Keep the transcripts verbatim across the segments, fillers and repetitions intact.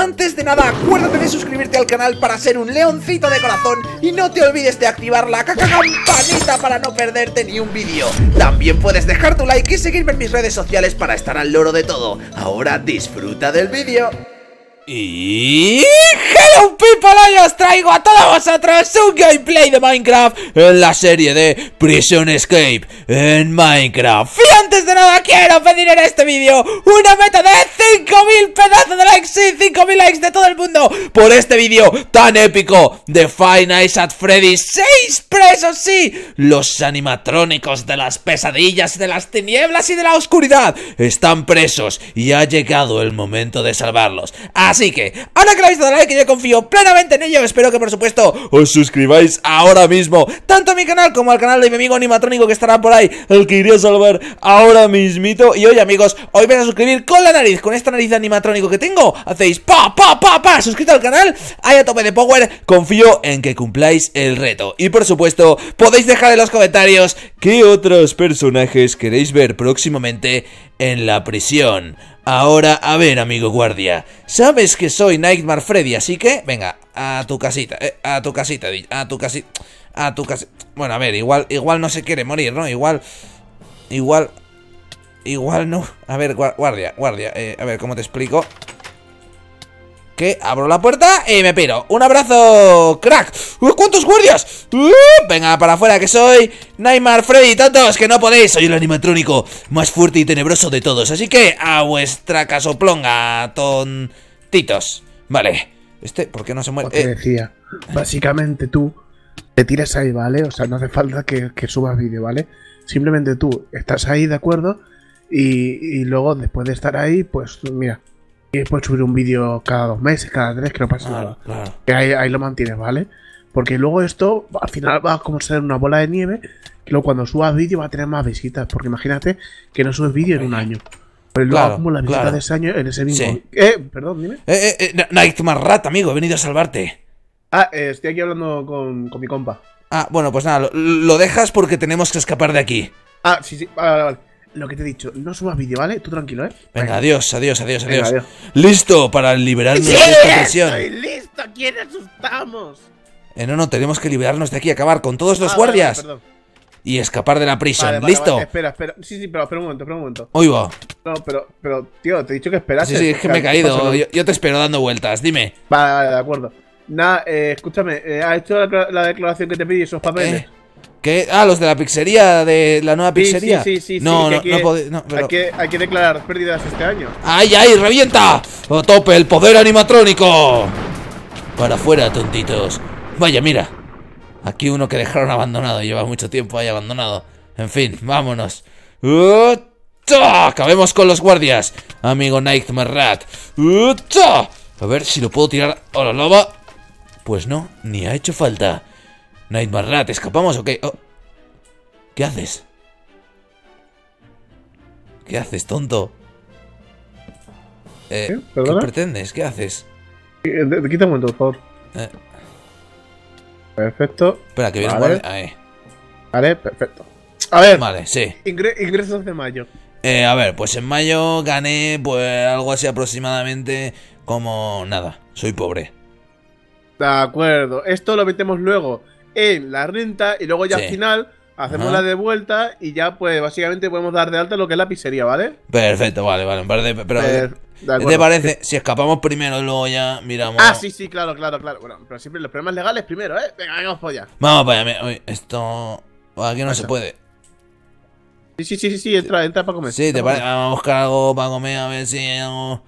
Antes de nada, acuérdate de suscribirte al canal para ser un leoncito de corazón y no te olvides de activar la caca campanita para no perderte ni un vídeo. También puedes dejar tu like y seguirme en mis redes sociales para estar al loro de todo. Ahora disfruta del vídeo. Y... ¡Hello people! Hoy os traigo a todos vosotros un gameplay de Minecraft en la serie de Prison Escape en Minecraft. Y antes de nada quiero pedir en este vídeo una meta de cinco mil pedazos de likes, sí, cinco mil likes de todo el mundo por este vídeo tan épico de Five Nights at Freddy's. ¡Seis presos, sí! Los animatrónicos de las pesadillas, de las tinieblas y de la oscuridad están presos y ha llegado el momento de salvarlos. Así que, ahora que le habéis dado like, yo confío plenamente en ello. Espero que por supuesto os suscribáis ahora mismo, tanto a mi canal como al canal de mi amigo animatrónico que estará por ahí, el que iré a salvar ahora mismito. Y hoy, amigos, hoy vais a suscribir con la nariz, con esta nariz de animatrónico que tengo. Hacéis pa, pa, pa, pa, suscrito al canal, ahí a tope de power. Confío en que cumpláis el reto. Y por supuesto, podéis dejar en los comentarios qué otros personajes queréis ver próximamente en la prisión. Ahora, a ver, amigo guardia, sabes que soy Nightmare Freddy, así que, venga, a tu casita, eh, a tu casita, a tu casita, a tu casita. Bueno, a ver, igual, igual no se quiere morir, ¿no? Igual, igual, igual no. A ver, guardia, guardia, eh, a ver, ¿cómo te explico? Que abro la puerta y me piro. ¡Un abrazo, crack! ¡Uh, cuántos guardias! ¡Uh, venga, para afuera, que soy Nightmare Freddy, tontos, que no podéis. Soy el animatrónico más fuerte y tenebroso de todos. Así que a vuestra casoplonga, tontitos. Vale, este, ¿por qué no se muere? Te decía, básicamente tú te tiras ahí, ¿vale? O sea, no hace falta que, que subas vídeo, ¿vale? Simplemente tú estás ahí, ¿de acuerdo? Y, y luego, después de estar ahí, pues mira, y después subir un vídeo cada dos meses, cada tres, que no pasa claro, nada. Claro. Que ahí, ahí lo mantienes, ¿vale? Porque luego esto, al final va a como ser una bola de nieve, que luego cuando subas vídeo va a tener más visitas. Porque imagínate que no subes vídeo en un año. Pero luego claro, acumulas visitas claro. de ese año en ese mismo... Sí. Eh, perdón, dime. Eh, eh, eh, Nightmare Rat, amigo, he venido a salvarte. Ah, eh, estoy aquí hablando con, con mi compa. Ah, bueno, pues nada, lo, lo dejas porque tenemos que escapar de aquí. Ah, sí, sí, vale, vale, vale. Lo que te he dicho, no subas vídeo, ¿vale? Tú tranquilo, ¿eh? Venga, Venga. adiós, adiós, adiós, Venga, adiós. adiós. Listo para liberarnos ¡Sí, de esta prisión. Estoy listo! ¿A quién asustamos? Eh, no, no, tenemos que liberarnos de aquí, acabar con todos los ah, guardias. vale, vale, y escapar de la prisión. vale, vale, ¿Listo? Vale, espera, espera. Sí, sí, pero espera un momento, espera un momento. Hoy va. No, pero, pero, tío, te he dicho que esperas. Sí, sí, es que me he caído. Yo, yo te espero dando vueltas, dime. Vale, vale, de acuerdo. Nada, eh, escúchame, eh, ¿has hecho la, la declaración que te pedí, esos papeles? ¿Eh? ¿Qué? Ah, los de la pizzería, de la nueva pizzería. Sí, sí, sí, sí. No, sí, no, que no, hay, pode, no pero... hay, que, hay que declarar pérdidas este año. ¡Ay, ay! ¡Revienta! ¡A tope el poder animatrónico! Para afuera, tontitos. Vaya, mira. Aquí uno que dejaron abandonado. Lleva mucho tiempo ahí abandonado. En fin, vámonos. ¡Uh! Acabemos con los guardias, amigo Nightmare Rat. ¡Uh! A ver si lo puedo tirar a la lava. Pues no, ni ha hecho falta. Nightmare Rat, ¿escapamos o qué? Oh. ¿Qué haces? ¿Qué haces, tonto? Eh, ¿Eh? ¿Qué ¿Perdona? pretendes? ¿Qué haces? Eh, de- Quita un momento, por favor. Eh, Perfecto. espera, que viene un Vale. guardia. Ahí. Vale, perfecto. A ver, Vale, sí. ingre- ingresos de mayo. Eh, a ver, pues en mayo gané pues algo así aproximadamente como nada. Soy pobre. De acuerdo. Esto lo metemos luego en la renta y luego ya Sí. al final hacemos Ajá. la de vuelta y ya pues básicamente podemos dar de alta lo que es la pizzería, ¿vale? Perfecto, vale, vale. Me parece, pero, Per- de ¿qué te acuerdo. parece si escapamos primero y luego ya miramos? Ah, sí, sí, claro, claro, claro. Bueno, pero siempre los problemas legales primero, ¿eh? Venga, vamos por allá. Vamos para allá. Uy, esto... Aquí no Pasa. se puede. Sí, sí, sí, sí, sí, entra, entra para comer. Sí, te Entra parece. para comer. Vamos a buscar algo para comer, a ver si hay algo.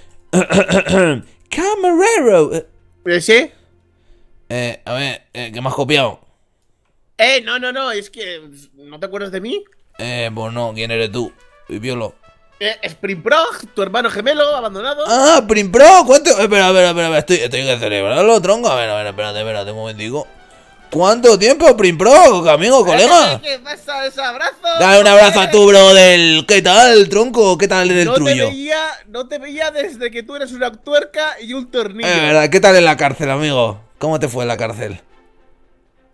Camarero. Eh, Eh, ¿Sí? eh, a ver, eh, ¿qué me has copiado? Eh, no, no, no, es que ¿no te acuerdas de mí? Eh, pues no, ¿quién eres tú? Soy Piolo. Eh, Spring Pro, tu hermano gemelo, abandonado. Ah, Prim Pro, ¿cuánto? Eh, Espera, espera, espera, espera, estoy, estoy que celebrarlo, tronco. A ver, a ver, espérate, espérate un momentico. ¿Cuánto tiempo, Prim Pro, amigo, colega? ¿Qué pasa? ¿Ese abrazo? Dale un abrazo a tu brother. ¿Qué tal, tronco? ¿Qué tal el no trullo? te veía, no te veía desde que tú eres una tuerca y un tornillo. Eh, verdad, ¿qué tal en la cárcel, amigo? ¿Cómo te fue en la cárcel?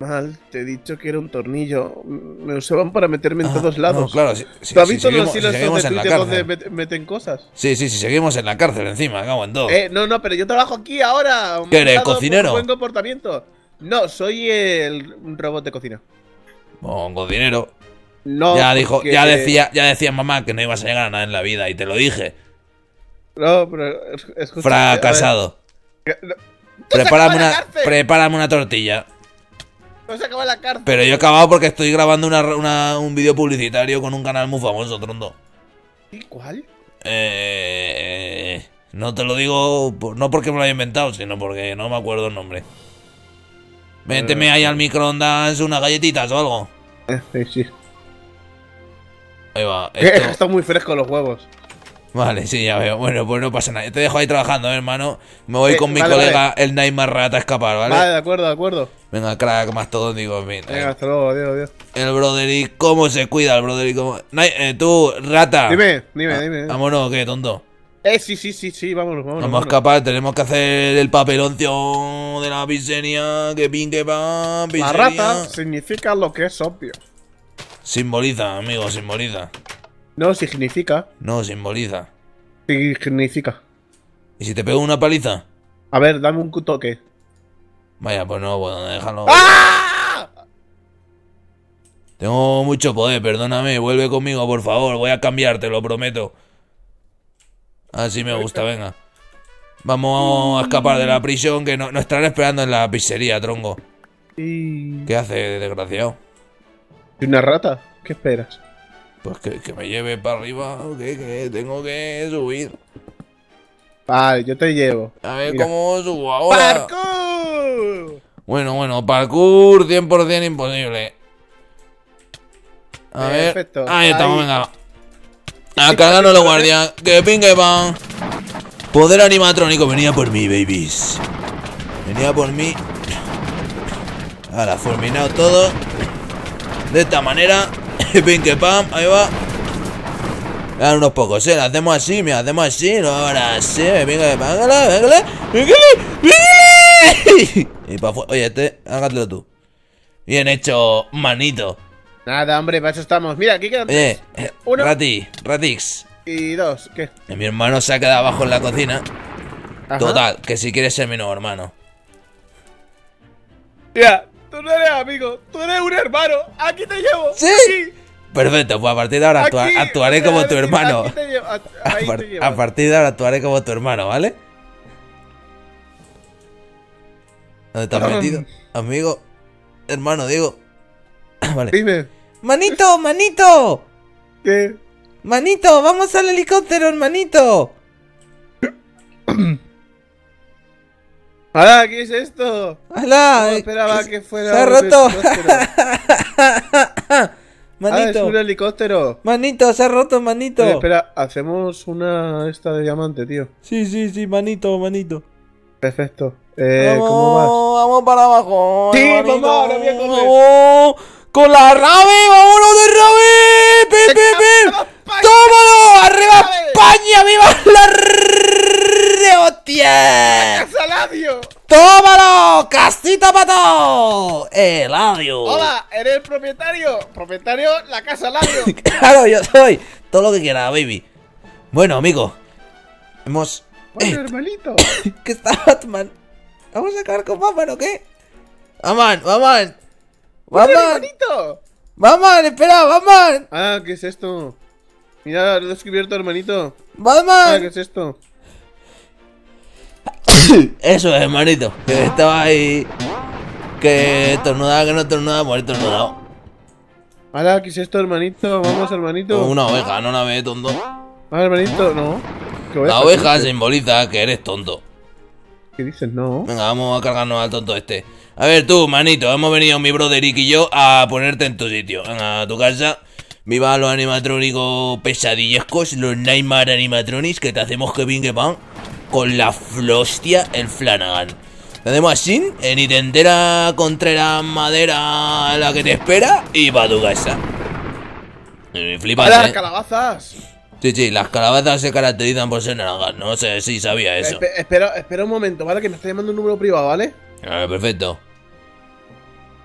Mal, te he dicho que era un tornillo. Me usaban para meterme en Ah, todos lados. No, claro, si, si, ¿Tú has si visto seguimos, los si hilos seguimos de en la Twitter donde cárcel. met- meten cosas? Sí, sí, sí, seguimos en la cárcel encima, cago en todo. Eh, no, no, pero yo trabajo aquí ahora. ¿Qué eres, montado por cocinero? Buen comportamiento. No, soy el robot de cocina. Bon, cocinero. No, ya dijo, porque- ya decía, ya decía mamá que no ibas a llegar a nada en la vida y te lo dije. No, pero es- escucha, Fracasado. a ver, que- no, Prepárame en la una, cárcel! prepárame una tortilla. No se acaba en la cárcel. Pero yo he acabado porque estoy grabando una, una- un vídeo publicitario con un canal muy famoso, Trondo. ¿Y cuál? Eh, no te lo digo, por- no porque me lo haya inventado, sino porque no me acuerdo el nombre. Méteme ahí al microondas unas galletitas o algo. Eh, sí, sí. Ahí va. Que Esto... están muy frescos los huevos. Vale, sí, ya veo. Bueno, pues no pasa nada. Te dejo ahí trabajando, ¿eh, hermano. Me voy Eh, con mi vale, colega, el Nightmare Rat, a escapar, ¿vale? Vale, de acuerdo, de acuerdo. Venga, crack, más todo, digo, en fin. Venga, hasta luego, adiós, adiós. El Broderick, ¿cómo se cuida el Broderick? ¿Cómo... Night- eh, tú, rata. Dime, dime, Ah, dime. Vámonos, ¿qué, tonto? Eh, sí, sí, sí, sí, vámonos, vámonos. Vamos a vámonos. escapar, tenemos que hacer el papeloncio de la pizzería. Que pin, que pan, La pizzería. rata significa lo que es obvio. Simboliza, amigo, simboliza. No significa. No, simboliza. Significa. ¿Y si te pego una paliza? A ver, dame un toque. Vaya, pues no, bueno, déjalo. ¡Ah! Tengo mucho poder, perdóname. Vuelve conmigo, por favor. Voy a cambiar, te lo prometo. Así me gusta, venga. Vamos a escapar de la prisión, que no- nos estarán esperando en la pizzería, tronco. ¿Y ¿Qué hace, desgraciado? ¿Y una rata? ¿Qué esperas? Pues que, que me lleve para arriba, o qué, que tengo que subir. Vale, yo te llevo. A ver Mira. cómo subo ahora. ¡Parkour! Bueno, bueno, parkour cien por cien imposible. A ver. Perfecto. Ahí estamos, Ahí. venga. A cargarnos los guardias. Que pin que pan. Poder animatrónico, venía por mí, babies. Venía por mí. Ahora, fulminado todo. De esta manera. Pin que pam, ahí va. Quedan unos pocos, eh. Lo hacemos así, mira, hacemos así. No, ahora sí, venga que pam. Venga, venga, venga, venga. Y pa' afuera. Oye, este, hágatelo tú. Bien hecho, manito. Nada, hombre, para eso estamos. Mira, aquí quedan Oye, tres. eh, Uno Rati, Ratix. y dos. ¿Qué? Que mi hermano se ha quedado abajo en la cocina. Ajá. Total, que si quieres ser mi nuevo hermano. Mira, tú no eres amigo, tú eres un hermano. Aquí te llevo. ¿Sí? Aquí, Perfecto, pues a partir de ahora actua- aquí, actuaré o sea, como tu aquí hermano. te llevo, a- A, ahí par- te llevo. a partir de ahora actuaré como tu hermano, ¿vale? ¿Dónde te has metido? Amigo, hermano, digo. Vale. Dime, Manito, manito. ¿qué? Manito, vamos al helicóptero, hermanito. ¡Hala! ¿Qué es esto? ¡Hala! No esperaba que fuera Se ha un roto. helicóptero. Ah, es Manito, un helicóptero. manito, se ha roto, manito. Oye, espera, hacemos una esta de diamante, tío. Sí, sí, sí, manito, manito. Perfecto. Eh, vamos, ¿cómo vas? vamos para abajo. Sí, hermanito. vamos, ahora voy a comer. Vamos con la rave, vámonos de rave. ¡Pim, pim, pim! ¡Vamos, España! ¡Tómalo! ¡Arriba ¡Rave! España! ¡Viva la de hostia! ¡Saladio! ¡Tómalo! ¡Casita para todo! ¡Eladio! Hola, ¿eres el propietario? Propietario, la casa Ladio. Claro, yo soy. Todo lo que quiera, baby. Bueno, amigo. Hemos... Bueno, Eh, hermanito. ¿Qué está Batman? ¿Vamos a acabar con Batman o qué? Batman, Batman. Bueno, Batman, hermanito. Batman, espera, Batman. Ah, ¿qué es esto? Mira, lo he descubierto, hermanito. Ah, ¿qué Batman. es esto? Eso es, hermanito. Que estaba ahí. Que estornudaba, que no estornudaba, pues he estornudado. Ahora, ¿qué es esto, hermanito? Vamos, hermanito. Una oveja, no la ves, tonto. Ah, hermanito, no. ¿Qué La ¿Qué oveja dices? simboliza que eres tonto. ¿Qué dices? No. Venga, vamos a cargarnos al tonto este. A ver tú, manito, hemos venido mi Broderick y yo a ponerte en tu sitio. Venga, a tu casa. Viva los animatrónicos pesadillescos, los Nightmare Animatronics, que te hacemos que pin que pan con la flostia el Flanagan. Te hacemos así, en y te entera contra madera la que te espera y pa' tu casa. Y flipas, ¡Hala, eh. calabazas! Sí, sí, las calabazas se caracterizan por ser naranjas. No sé si sabía eso. Espe- espera, espera un momento, ¿vale? Que me está llamando un número privado, ¿vale? A ver, perfecto.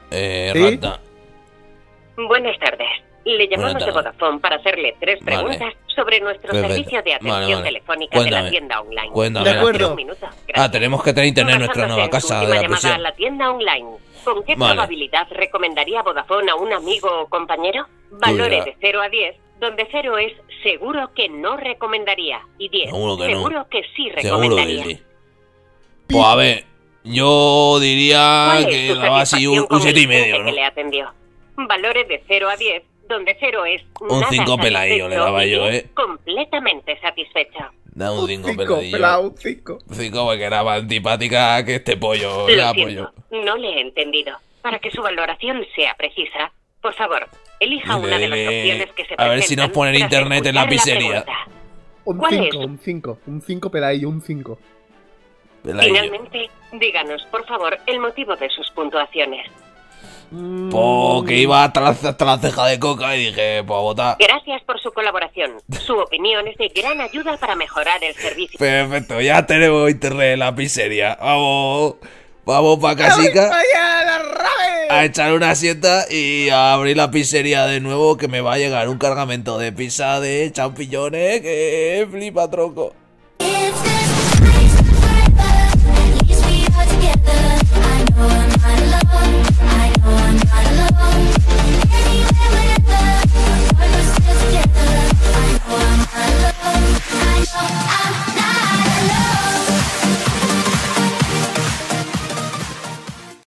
Eh, ¿Sí? rata. Buenas tardes. Le llamamos Buenas de tardes. Vodafone para hacerle tres Vale. preguntas sobre nuestro Perfecto. servicio de atención Vale, vale. telefónica Cuéntame. de la tienda online. Cuéntame. De acuerdo. Un minuto. Ah, Gracias. tenemos que tener internet en nuestra Basándose nueva en su casa de última la llamada a prisión. la tienda online. ¿Con qué Vale. probabilidad recomendaría Vodafone a un amigo o compañero? Valore dirás. de cero a diez, donde cero es seguro que no recomendaría y diez Seguro que no. seguro que sí Seguro recomendaría. que sí. Pues a ver, yo diría ¿Cuál es que su daba así satisfacción un, con un siete y el medio, jefe ¿no? que le atendió? Valore de cero a diez, donde cero es Un nada cinco peladillo le satisfecho daba y yo, diez ¿eh? completamente satisfecho. Da un cinco cinco, peladillo. pelado, un cinco. Cinco porque era más antipática que este pollo. Lo Era siento, pollo. no le he entendido. Para que su valoración sea precisa, por favor, elija Dile, una de las dile. opciones que se A ver si nos presentan ponen tras internet en la escuchar pizzería. pregunta. Un ¿Cuál cinco, es? un cinco. Un cinco peladillo, un cinco. Peladillo. Finalmente, díganos, por favor, el motivo de sus puntuaciones. Porque iba hasta la, hasta la ceja de coca y dije, pues a votar. Gracias por su colaboración. Su opinión es de gran ayuda para mejorar el servicio. Perfecto, ya tenemos internet en la pizzería. Vamos, vamos pa' casica ¡Vaya la rave! a echar una siesta y a abrir la pizzería de nuevo, que me va a llegar un cargamento de pizza de champiñones que flipa tronco.